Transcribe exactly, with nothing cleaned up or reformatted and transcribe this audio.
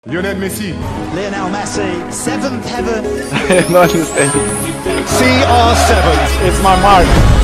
Lionel Messi. Lionel Messi, seventh heaven. Not understand. C R seven. It's my mark.